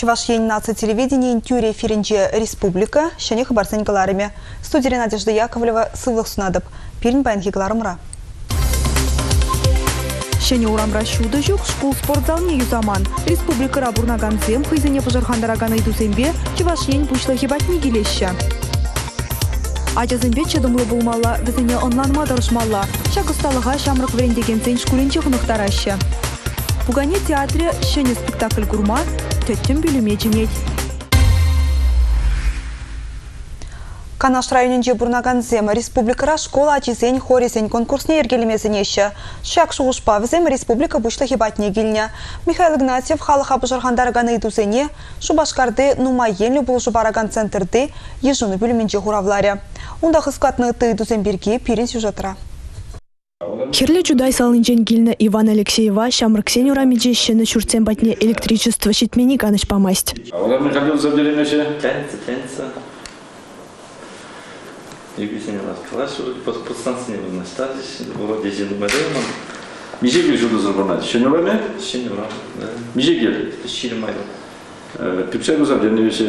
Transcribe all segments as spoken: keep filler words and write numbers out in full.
Чувашьен наци телевидение тюре эфиринче республика, щене хабарсен галарами. Студия Надежда Яковлева, сывлых сунадып. Пирин байнхи галарымра. Щене урамра шуды жүк, школ спортзалне юзаман. Республика рабурнаган зем, хызыне пожархандараган идусембе, Чувашьен пучлы хибатни гелеща. Ачазымбе чедымлы булмалла, візіне онланма дұрышмалла. Шак ұсталыға шамрық верендеген зен шкуренче хынықтараща. Пугане театре щене спектакль гурма, төттім бөліме женет. Канаш районенде бурнаган зем республикара школа ачизен хоризен конкурсне ергелемезен еші. Шак шуғышпа візем республика бұшлы хибатне геліне. Михаил Игнатьев халыға бұжырғандарыганы идузене, Шубашкарды нумайенлі бұлжы бараган центрды ежуны бөліменде хуравларе. Онда хыскатны ты идузен берге пирин сюжетра. Херле чудай салынчен гильна Иван Алексеева, шамрық сен урамеде щені шурцен батне электричество щитмени ганыш помасть. Егусин у нас классу, подстанция не остались, вроде зеленый модем. Мижегель жуду зарбанать. Еще не время? Еще не время. Мижегель. Щири майда. Пипчагу забдерни вещи.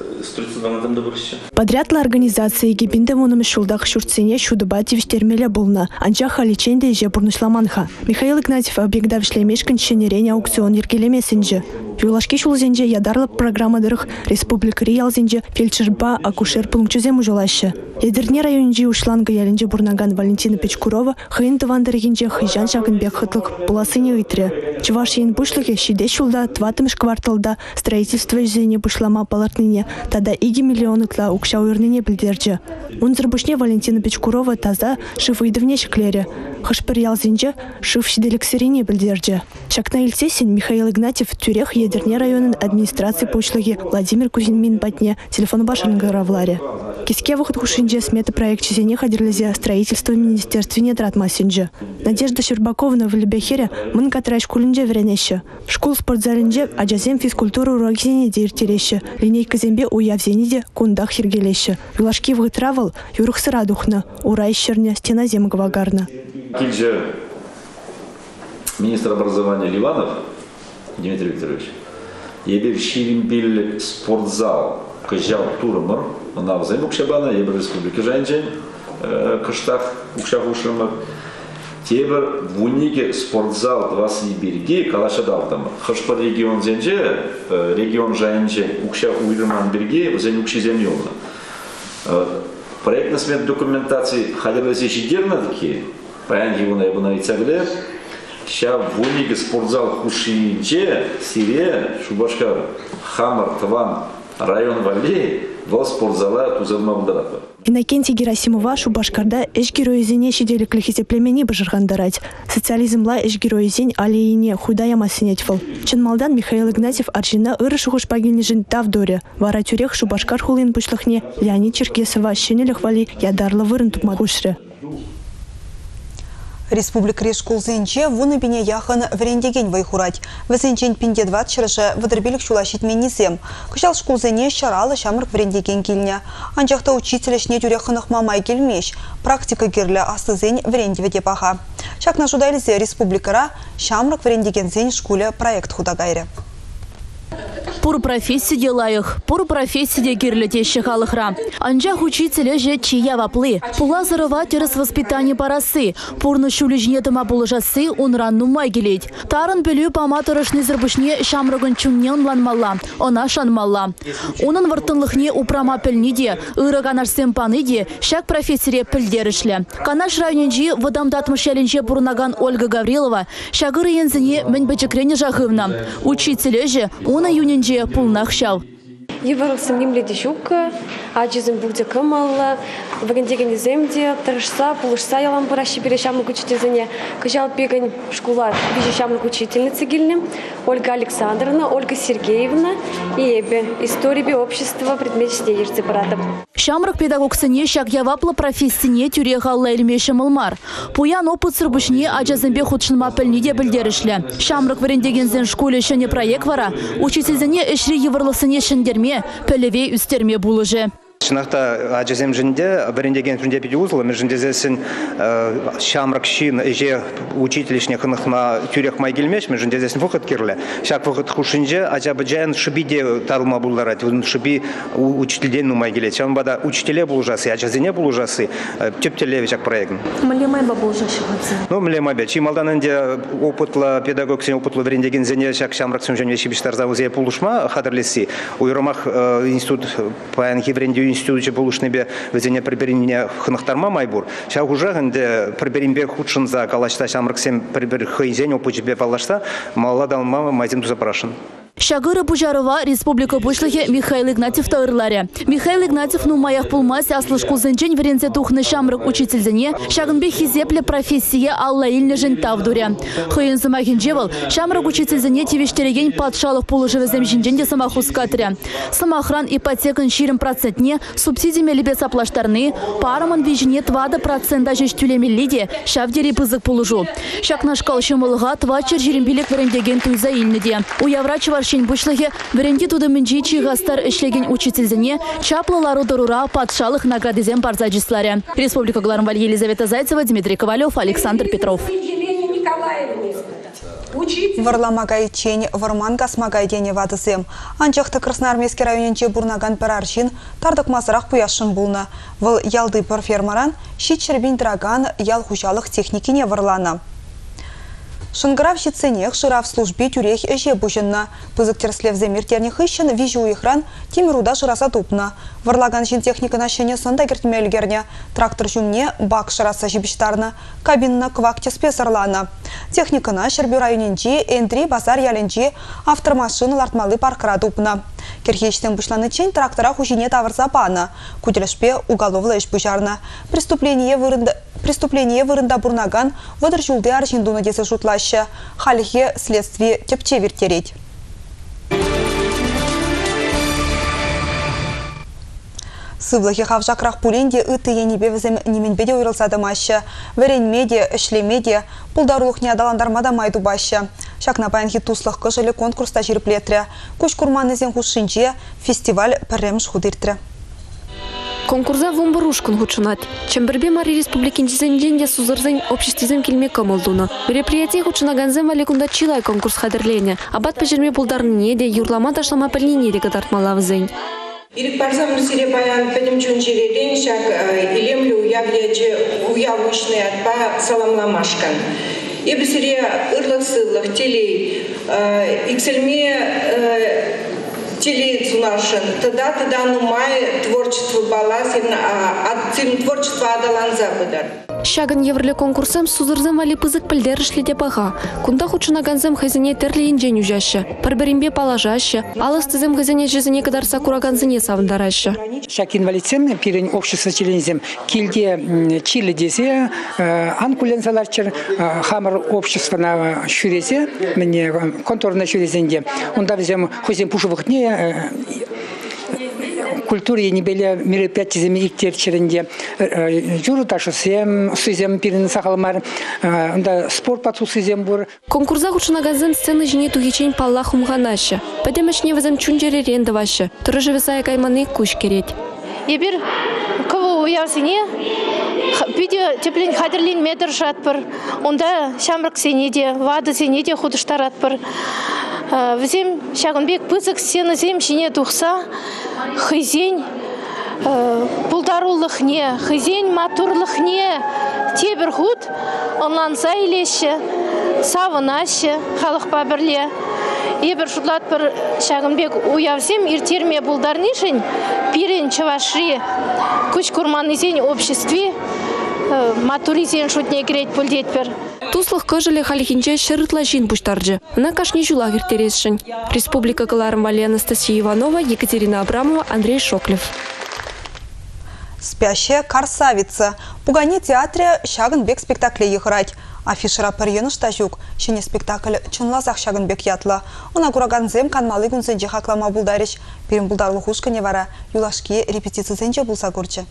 Подрядла организации гибиндемоном шулдах шурцене шудыба тивштермеле болна. Анчаха леченде же бурнышламанха. Михаил Игнатьев объектавшле мешкан щенерене аукцион ергелемесенже. Юлашки шулзенже ядарлы программадырых республика Риялзенже фельдшерба акушер пунктчузе мужалаще. Ядерне районже ушланга ялинже бурнаган Валентина Печкурова хын тывандырыгенже хыжан шагынбек хытлык буласыне үйтре. Чувашьен бушлыге шиде шулда тватымыш кварталда строительство зене бушлама палартныне. Тада иги миллионы тла укша уйрныне білдерже. Унзырбушне Валентина Печкурова таза шиф үйдівне шеклере. Хышпыр ялзенже шиф шиделік сирене білдерже. Шакна илсесен Михаил Игнатьев тюрех ядерне районын администрации пучлыги Владимир Кузинмин батне телефон башанга равларе. Киске выход хушинже смета проект чизене хадерлезе строительство министерстве недрат масенже. Надежда Щербаковна в Лебехере мын катраш кулинже веренеще. Школ спортзалинже аджазем физкультуру урокзене диртереще. Линейка зембе уявзенеде кундах хергелеще. Юлашки выгытравал юрых сыра духна, урай щерня стена земгавагарна. Кильже министр образования Ливанов Дмитрий Викторович ебе ширимбил спортзал кыжал турмыр на взаим укшабана ебе республика жанжен кыштах укшах ушрымыр тебір вуниге спортзал двадцать берги калашадалтам хышпар регион зенже регион жанже укша уйрыман берги зен укшизен ёлна проектна смет документации хадерлесе шидернадки паян его ебунаица гле ща вуниге спортзал хушинже сире Шубашкар Хамар Тван район Валли вал спортзала тузалмабдарапа. Иннокентий Герасимова Шубашкарда эш героизене шиделиклі хитеплемени бажырғандарать. Социализмла эш героизен алейне худая масынетфыл. Чынмалдан Михаил Игнатьев аржина ыры шуғышпагенежін тавдоре. Вара тюрех Шубашкар хулын пушлыхне Леонид Черкесова щенелих вали ядарлы вырын тупмадушры. Республика Решкул зенче вуны бине яхан врендеген вайхурать. Везенчен пинде дват чырышы выдырбилік шулашит меннизем. Кышал шкул зене шаралы шамырк врендеген килня. Анчақта учителешне тюрехынық мамай келмеш. Практика герля асы зен врендеведе паха. Шакна жудайлизе республикара шамырк врендеген зен шкуле проект худагайры. Пур профессия делаях, пур профессия гирлетещих алыхра. Анжах учителя же чия ваплы. Пула зарывать воспитание парасы. Пурны шулежнетыма булыжасы унранну майгелеть. Тарын белю поматорышны зарбышне шамрогын чуннен ланмалла. Она шанмалла. Унын вартынлыхне упрама пельниде, ыры канашсем паныде, шак профессоре пельдерышле. Канаш районенжи выдамдатмышеленже бурнаган Ольга Гаврилова, шагыры янзыне мен бачекрене жахывна. Учителя же уна юненже пулнах шал. Еварылсым немледе щука, ачызым буде кымалла, вагандеген земде, тарышса, пулышса ялам пыращи перешамлык учительзене, кыжал пегань шкула бежешамлык учительницы гильным, Ольга Александровна, Ольга Сергеевна и эбе, истории общества предмет чтеерцы паратов. Шамрак педагогсыне шак явапла профессине тюрехалла эльмеші мылмар. Пуян опыт сырбышне ачазымбе худшынма пілніде білдерішлі. Шамрак варендегензен школе шыне проект вара, учительзене эшри еварлысыне шындерме, пілевей үстерме булыжы. Шынақта ажызем жінде, біріндеген түрінде бейді ұзылы, мен жіндезесін шамрак шин, еже учителішіне қынықма түрек май келмеш, мен жіндезесін фұқыт керлі. Шақ фұқыт құшынже, ажабы жайын шыбиде тарылма бұлдарады, шыби учительден нумай келеді. Шамын бада учителе бұл жасы, ажазене бұл жасы, төптелі жақ проектін. Мілемай ба бұл жашы ғадзы? Ну, мілемай бе. Чималдан әнде опытлы педагог сен опытлы біріндеген зене шақ шамрак сын және шебіштар завызия пулышма қадырлесі. Уйрымақ институт паян хебренде институте болушнебе везене приберинне хынықтарма майбур. Шау уже генде приберинбе худшын за калашта шамрыксем прибер хыйзен опучбе палашта маладал мама майзем запрашен. Шагыры Пужарова республика бушлыхе Михаил Игнатьев тауырларе. Михаил Игнатьев нумаях пулмасе аслышку зенчен верензе тухны шамрык учительзене шагынбе хизепле профессия алла илне жен тавдуре. Хыйын сымахин жевал шамрык учительзене тевештереген патшалық пулыжывезем жинженде самахускатыря. Самахран ипотекын ширим процентне субсидиями лебе саплаштарны парамын вижіне твада процента жештюлеми лиде шавдери пызык пулыжу. Шакнашкал шымылға твачер жиримбелек верендеген туйза илнеде. Уяврачева Шень бушлыхе варенти туды мінжи чигастар ішлеген учительзіне чаплылару дорура патшалық наградызен барзаджисларе. Республика Гларамваль Елизавета Зайцева, Дмитрий Ковалев, Александр Петров. Варламагай чень варман гасмагай дене вадызем. Анчахты Красноармейский районенче бурнаган параршин тардық масырақ пуяшын булна. Выл ялды пыр фермаран щит чербин драган ял хужалық техникине варлана. Шынгырав щитсенех шыра в службе тюрех эже бужынна. Пызык терслев земиртерних ищен вижу ихран тимируда шыраса тупна. Варлаган жин техника нащене сында гертмелгерне. Трактор жумне бак шыраса жибиштарна. Кабинна квак теспесарлана. Техника на шербю районенчи энтри базар яленчи автомашин лартмалы паркра тупна. Керхечтен бушланы чень трактора хужине тавр запана. Куделешпе уголовлы иш бужарна. Преступление вырында Преступление вырында бурнаган выдыр жулды аржиндуна десе жутлаще. Халихе следствие тепче вертереть. Сывлахи хавжакрах пуленде ыты енебе візім неменбеде ойрылсады маще. Верен медиа, ішле медиа, пулдарлық не адаландармада майду баще. Шакна паянхи туслық кыжылы конкурста жирплетре. Куш курманнызен хушинче фестиваль пірремш худыртре. Конкурса вумбарушкан худшанат. Чембербе Мари Республикин дизайнженде сузырзен обществизем килмека молдуна. Мероприятие худшанаганзем валикунда чилай конкурс хадерлене. Абат пежерме булдарны неде, юрлама ташлама пальнине регатартмалавзен. Ирик парзам нусире баян педимчун череден шак илемлю уявляче уявушный атпа саламламашкан. Ебисире ырлық сылық телей иксельме телей цунашен. Тогда тогда нумай творчество балас, от творчества адалан западар. Шаган еврле конкурсам сузырзам вали пызык пілдерішлі де баға. Кунда худшынаганзам хазине терлі инжен үжашы. Парберимбе палажашы. Алыстызым хазине жизіне кадар сакураганзыне савындарашы. Шак инвалидсем, пирен общество члензем, килде чили десе, анкулензаларчер, хамар общество на шюрезе, мне контур на шюрезенде. Он давзем хозем пушевых дней, культуре не были мероприятиями иктерчеренде журу ташысем сызем пирин сахалмар да спорт пацу сызем бур. Конкурса худшынаганзен сцены жіне тугечень палла хумганашы. Падемешне вазем чунжере рендавашы. Тұрыжы весая кайманы куш керет. Ебір кыву уявсыне видео теплен хадерлин метр жатпыр. Онда шамрак сенеде, вады сенеде худыштар атпыр. Візем шағынбек пызык сені зем жіне тұқса, хызен бұлдарулық не, хызен матурлық не, тебір худ, онланса илеші, савынашы, халық бабірле. Ебір шудлат бір шағынбек уявсем, иртерме бұлдарнышын, пирен чавашри, күш күрманызен обществе, матуризен шутне керет пөлдет бір. Туслых кыжылы халихинче шырытла жин пуштарджы. На кашни жулагер тересшин. Республика Галарамвали Анастасия Иванова, Екатерина Абрамова, Андрей Шоклев. Спящая красавица. Пугани театре Шагынбек спектакле играть. Афишера перьену штажук. Шене спектакль чунлазах Шагынбек ятла. Она гураганзем канмалы гунсенже хаклама булдариш. Перем булдарлы хушка не вара. Юлашки репетиции зенже булса горче.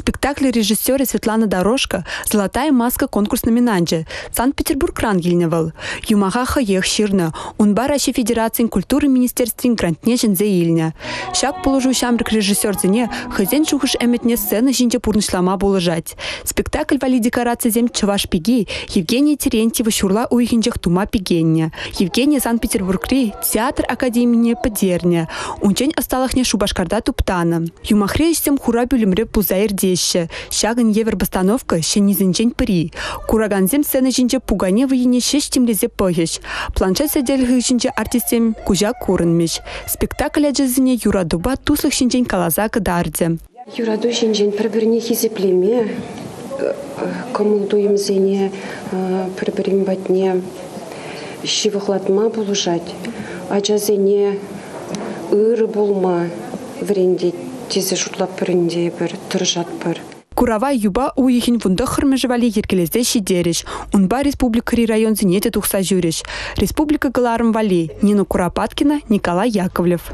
Спектакль режиссера Светлана Дорожка «Золотая маска» конкурс номинанджи. Санкт-Петербург рангельневал. Юмаха хаех ширна. Унба Россия Федерации культуры министерствен грантне жензе ильня. Шак положу шамрик режиссер зене хозяин шухыш эметне сцена жинче пурнышлама положать. Спектакль вали декорации зем чаваш пиги. Евгения Терентьева шурла уихинчах тума пигення. Евгения Санкт-Петербургри театр академии подерня. Унчень осталахне шубашкарда туптана. Юмахре сем хура бюлемре пузайр деща. Шаган евер постановка шенизенчень при. Кураганзем сцена жинче пугане выйне шеш темлезе похеш. Планшет садель жинче артистем кужа курынмеш. Спектакль аджазине юра дуба туслых шинчень калаза кадарде. Юраду шинчень проберне хизеплеме. Коммунтуем зене проберем батне. Щивохлатма полужать. Аджазине ыр булма вренде тезе шутлап пірінде бір тұржат бір. Курава юба уихин вунда хырмежевали еркелезде шидереш. Унба республикари район зенете тухса жюреш. Республика Галарым вали. Нина Куропаткина, Николай Яковлев.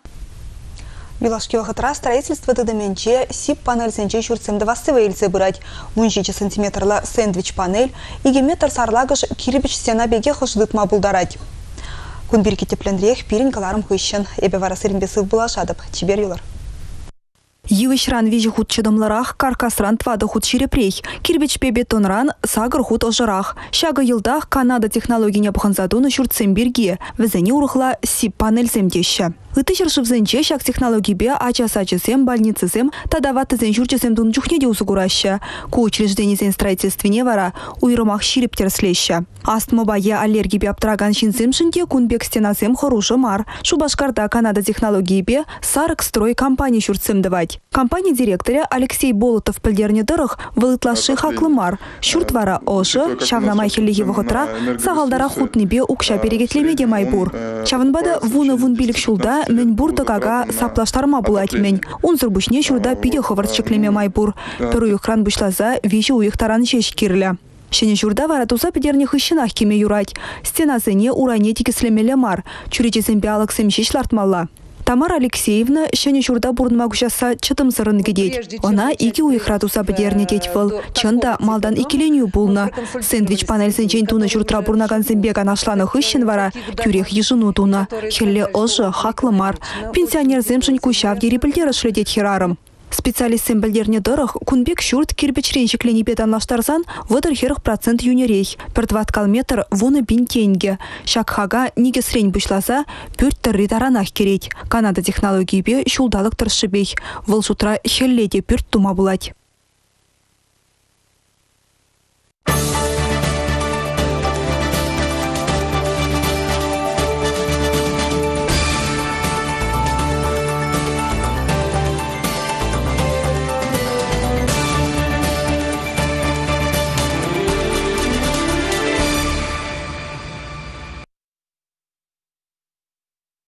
Вилашки вахатра строительство тыдыменче сип панель сенче чурцем давасывы эльце бырать. Вунчиче сантиметрла сэндвич панель и геметр сарлагыш кирпич стена беге хышдытма булдарать. Кунбирки теплендрек пирин Галарым хыщен. Эбе варасырин бесыв булашадып. Чибер юлар. Йывышран вижи худ чыдымларах, каркасран твады худ ширепрей. Кирбичпе бетонран сагыр худ ожырах. Шага йылдах Канада технология буханзадуны шуртсем бирге. Везени урыхла сип панель земдеща. Ыты шыршывзенче шак технологибе ача-сачысем, больницысем, тадаватызен журчысем дун чухнеде усугураща. Ку учрежденизен строительствине вара уйрымах шириптер слеща. Астмобае аллергибе аптраган шинзем шинте кунбек стенасем хорошы мар. Шубашкарда Канада технологибе сарык строй компании шуртсем давать. Компания директора Алексей Болотов пілдерне дырых вылытлашы хаклы мар. Шурт вара ошы, шавнамай хеллеги вғытра, сағалдара хутнебе укша перегетлемеде майбур. Чавынбада вуны вун билік шулда мен бурдагага саплаштарма булать мен. Унзыр бушне шурда пиде хывырт чеклеме майбур. Перу юхран бушлаза виши уйхтаран шеш кирлі. Шене журда вара туза педерне хыщинах кеме юрать. Стена зене уране тикеслемеле мар. Чуречесен биалаксем шеш лартмалла. Тамара Алексеевна шене журда бурнма гушаса чытым сырын гедеть. Она ики уйхра туза педерне деть выл. Чында малдан икеленю булна. Сэндвич панель сенчен туна журтра бурнаган зембега нашланы хыщин вара. Тюрех ежину туна. Хелле ожы хаклы мар. Пенсионер земшин кущав дерипілдері шледет херарым. Специалист сэмбілдерне дырых, кунбек шурт кирпичрен шеклени бетанлаштарзан выдыр херых процент юнерей. Пірдваткал метр вуны бин тенге. Шакхага неге срень бұшласа, пүрт тырри таранах кереть. Канада технологии бе шулдалық тұршыбей. Выл шутра хелледе пүрт тума булать.